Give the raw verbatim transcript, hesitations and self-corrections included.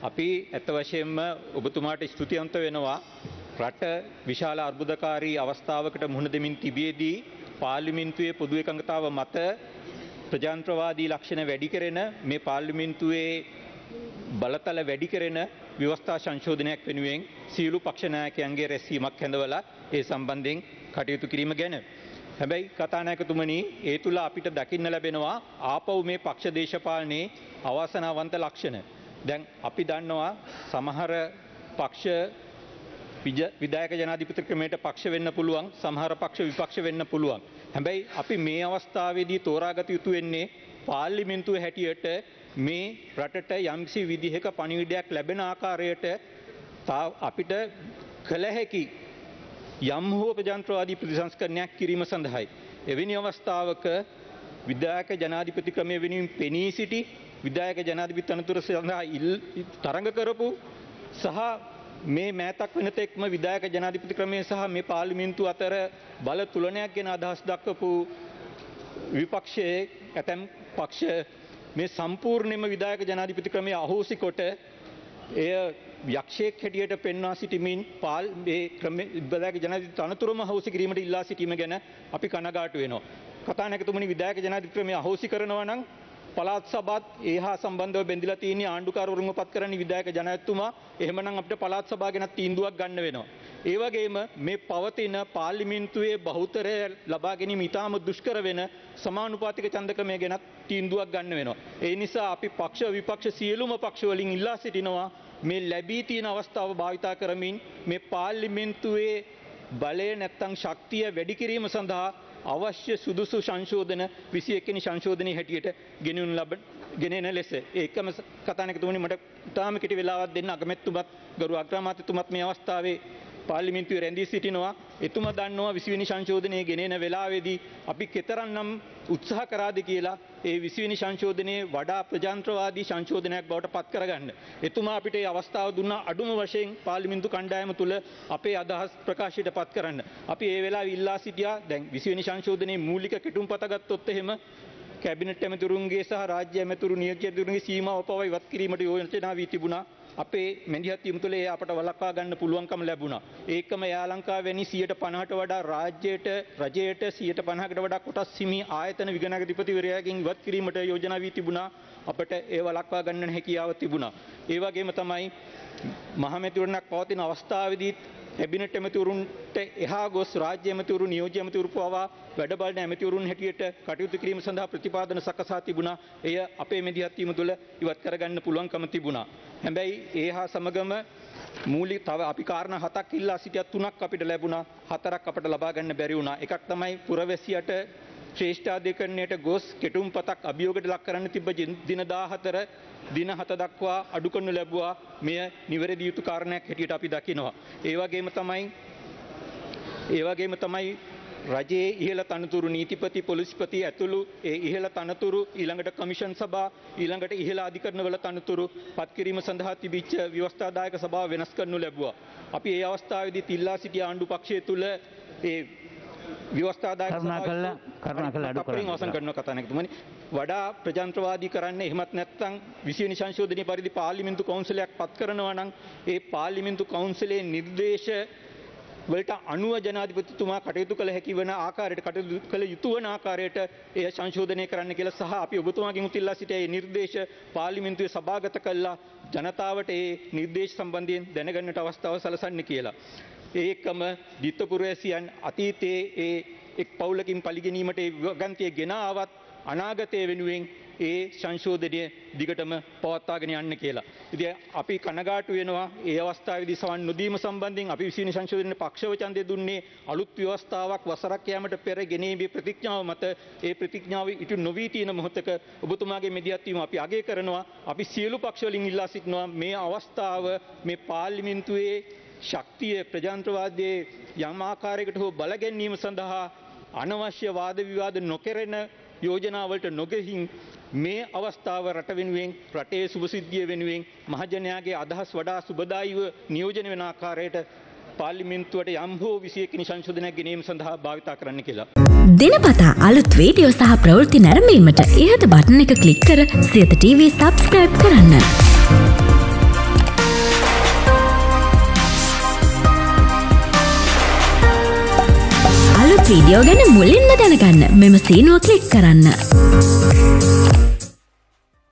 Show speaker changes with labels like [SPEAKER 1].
[SPEAKER 1] අපි ඇත්ත වශයෙන්ම ඔබතුමාට ස්තුතිවන්ත වෙනවා. රට විශාල අර්බුදකාරී අවස්ථාවකට මුහුණ දෙමින් තිබියදී පාර්ලිමේන්තුවේ පොදු එකඟතාව මත ප්‍රජාතන්ත්‍රවාදී ලක්ෂණ වැඩි කරන මේ පාර්ලිමේන්තුවේ බලතල වැඩි කරන ව්‍යවස්ථා සංශෝධනයක් වෙනුවෙන් සියලු පක්ෂ නායකයන්ගේ රැස්වීමක් හැඳවලා ඒ සම්බන්ධයෙන් කටයුතු කිරීම ගැන. හැබැයි කතානායකතුමනි, ඒ තුල අපිට දකින්න ලැබෙනවා ආපහු මේ පක්ෂ දේශපාලනයේ අවාසනාවන්ත ලක්ෂණ. දැන් අපි දන්නවා සමහර පක්ෂ විධායක ජනාධිපති ක්‍රමයට පක්ෂ වෙන්න පුළුවන්, සමහර පක්ෂ විපක්ෂ වෙන්න පුළුවන්. හැබැයි අපි මේ අවස්ථාවේදී තෝරාගත යුතු වෙන්නේ පාර්ලිමේන්තුවේ හැටියට මේ රටට යම්කිසි විදිහක පණිවිඩයක් ලැබෙන ආකාරයට අපිට කළ හැකි යම් හෝ ප්‍රජාතන්ත්‍රවාදී ප්‍රතිසංස්කරණයක් කිරීම සඳහායි. එවැනි අවස්ථාවක විධායක ජනාධිපති ක්‍රමය වෙනුවෙන් පෙනී සිටි විධායක ජනාධිපති තනතුර සඳහා තරඟ කරපු සහ මේ මෑතක් වෙන තෙක්ම විධායක ජනාධිපති ක්‍රමය සහ මේ පාර්ලිමේන්තුව අතර බල තුලනයක් ගැන අදහස් දක්වපු විපක්ෂයේ ඇතැම් පක්ෂ මේ සම්පූර්ණයෙන්ම විධායක ජනාධිපති ක්‍රමය අහෝසි කොට එය යක්ෂයෙක් හැටියට පෙන්වා සිටීමෙන් පාල් මේ ක්‍රමයේ විධායක ජනාධිපති තනතුරම අහෝසි කිරීමට ඉල්ලා සිටීම ගැන අපි කනගාටු වෙනවා. කතානායකතුමනි, විධායක ජනාධිපති ක්‍රමය අහෝසි කරනවා නම් පළාත් සභාවත් ඒ හා සම්බන්ධව බැඳිලා තියෙන ආණ්ඩුකාරවරුන්ව පත් කරන්නේ විධායක ජනාධිපතිතුමා. එහෙමනම් අපිට පළාත් සභාව ගැන තීන්දුවක් ගන්න වෙනවා. ඒ වගේම මේ පවතින පාර්ලිමේන්තුවේ බහුතරය ලබා ගැනීම ඉතාම දුෂ්කර වෙන සමානුපාතික ඡන්දක්‍රමය ගැන තීන්දුවක් ගන්න වෙනවා. ඒ නිසා අපි පක්ෂ විපක්ෂ සියලුම පක්ෂ වලින් ඉල්ලා සිටිනවා මේ ලැබී තියෙන අවස්ථාව භාවිතා කරමින් මේ පාර්ලිමේන්තුවේ බලය නැත්තම් ශක්තිය වැඩි කිරීම සඳහා අවශ්‍ය සුදුසු සංශෝධන විසිඑක වෙනි සංශෝධනයේ හැටියට ගෙනෙනු ලබන ගෙනෙන ලෙස ඒකම කතානායකතුමනි, මට තාම කෙටි වෙලාවක් දෙන්න අගමැතිතුමත් ගරු අග්‍රාමාත්‍යතුමත් මේ අවස්ථාවේ පාර්ලිමේන්තුවේ රැඳී සිටිනවා. එතුමා දන්නවා විසි වෙනි සංශෝධනයේ ගෙනෙන වෙලාවේදී අපි කෙතරම්නම් උත්සාහ කරාද කියලා ඒ විසි වෙනි සංශෝධනයේ වඩා ප්‍රජාතන්ත්‍රවාදී සංශෝධනයක් බවට පත් කරගන්න. එතුමා අපිට මේ අවස්ථාව දුන්නා අඩුම වශයෙන් පාර්ලිමේන්තු කණ්ඩායම තුල අපේ අදහස් ප්‍රකාශයට පත් කරන්න. අපි ඒ වෙලාවේ ඉල්ලා සිටියා දැන් විසි වෙනි සංශෝධනයේ මූලික කෙටුම්පත ගත්තොත් එහෙම කැබිනට් ඇමතිවරුන්ගේ සහ රාජ්‍ය ඇමතිවරු නියෝජ්‍ය ඇමතිවරුන්ගේ සීමාව පවා ඉවත් කිරීමට යෝජනා වී තිබුණා. අපේ මෙන්දිහත් යොමු තුළ ඒ අපට වළක්වා ගන්න පුළුවන්කම ලැබුණා. ඒකම යා ලංකාව වැනි සියයට පනහට වඩා රාජ්‍යයට රජයට සියයට පනහකට වඩා කොටස් හිමි ආයතන විගණනාධිපතිවරයාගෙන් ඉවත් කිරීමට යෝජනා වී තිබුණා. අපට ඒ වළක්වා ගන්න හැකියාව තිබුණා. ඒ වගේම තමයි මහමැතිවරණයක් පවතින අවස්ථාවේදී කැබිනට් ඇමතිවරුන්ට එහා ගොස් රාජ්‍ය ඇමතිවරු නියෝජ්‍ය ඇමතිවරු පවා වැඩ බලන ඇමතිවරුන් හැටියට කටයුතු කිරීම සඳහා ප්‍රතිපාදන සකසා තිබුණා. එය අපේ මෙදිහත් වීම තුළ ඉවත් කරගන්න පුළුවන්කම තිබුණා. හැබැයි ඒ හා සමගම මූලික තව අපි කාරණා හතක් ඉල්ලා සිටියා, තුනක් අපිට ලැබුණා, හතරක් අපිට ලබා ගන්න බැරි වුණා. එකක් තමයි පුරවැසියට ශ්‍රේෂ්ඨාධිකරණයට ගොස් කෙටුම්පතක් අභියෝගයට ලක් කරන්න තිබ්බ දින දාහතර දින හත දක්වා අඩු කරනු ලැබුවා. මෙය නිවැරදි යුතු කාරණයක් හැටියට අපි දකිනවා. ඒ වගේම තමයි ඒ වගේම තමයි රජයේ ඉහළ තනතුරු නීතිපති පොලිස්පති ඇතුළු ඒ ඉහළ තනතුරු ඊළඟට කමිෂන් සභා ඊළඟට ඉහළ අධිකරණවල තනතුරු පත් කිරීම සඳහා තිබිච්ච ව්‍යවස්ථාදායක සභාව වෙනස් කරනු ලැබුවා. අපි ඒ අවස්ථාවේදී තිල්ලා සිටි ආණ්ඩු පක්ෂය තුළ ඒ ව්‍යවස්ථාදායක සභාව වඩා ප්‍රජාතන්ත්‍රවාදී කරන්න, එහෙමත් නැත්නම් විසි වෙනි සංශෝධනයේ පරිදි පාර්ලිමේන්තු කවුන්සිලයක් පත් කරනවා නම් ඒ පාර්ලිමේන්තු කවුන්සිලේ නිර්දේශ වලට අනුව ජනාධිපතිතුමා කටයුතු කළ හැකි වන ආකාරයට කටයුතු කළ යුතු වන ආකාරයට එය සංශෝධනය කරන්න කියලා සහ අපි ඔබතුමාගෙන් උතිල්ලා සිටියේ මේ නිර්දේශ පාර්ලිමේන්තුවේ සභාගත කළා ජනතාවට මේ නිර්දේශ සම්බන්ධයෙන් දැනගන්නට අවස්ථාව සලසන්න කියලා. ඒකම ditthපුරවැසියන් අතීතයේ ඒ එක් පවුලකින් පරිගැනීමට ඒ වගන්තිය ගෙන ආවත් අනාගතයේ වෙනුවෙන් ඒ සංශෝධනය දිගටම පවත්වාගෙන යන්න කියලා. ඉතින් අපි කනගාටු වෙනවා ඒ අවස්ථාවේදී සවන් නොදීම සම්බන්ධයෙන් අපි විසි වෙනි සංශෝධනයේ පක්ෂව ඡන්දය දුන්නේ අලුත් ව්‍යවස්ථාවක් වසරක් යාමට පෙර ගෙනීමේ ප්‍රතිඥාව මත. ඒ ප්‍රතිඥාව ඉටු නොවී තියෙන මොහොතක ඔබතුමාගේ මෙදිහත් වීම අපි අගය කරනවා. අපි සියලු පක්ෂ වලින් ඉල්ලා සිටිනවා මේ අවස්ථාව මේ පාර්ලිමේන්තුවේ ශක්තිය ප්‍රජාතන්ත්‍රවාදයේ යම් ආකාරයකට හෝ බල ගැනීම සඳහා අනවශ්‍ය වාද විවාද නොකරන යෝජනාවලට නොගෙහින් මේ අවස්ථාව රට වෙනුවෙන් රටේ සුබසිද්ධිය වෙනුවෙන් මහජනයාගේ අදහස් වඩා සුබදායීව නියෝජනය වෙන ආකාරයට පාර්ලිමේන්තුවට යම් හෝ විසිඑක වෙනි සංශෝධනයක් ගෙනීම සඳහා භාවිතා කරන්න කියලා.
[SPEAKER 2] දිනපතා අලුත් වීඩියෝ සහ ප්‍රවෘත්ති නැරඹීමට ඉහත බටන් එක ක්ලික් කර සියත ටීවී සබ්ස්ක්‍රයිබ් කරන්න. අලුත් වීඩියෝ ගැන මුලින්ම දැනගන්න මෙම සීනුව ක්ලික් කරන්න.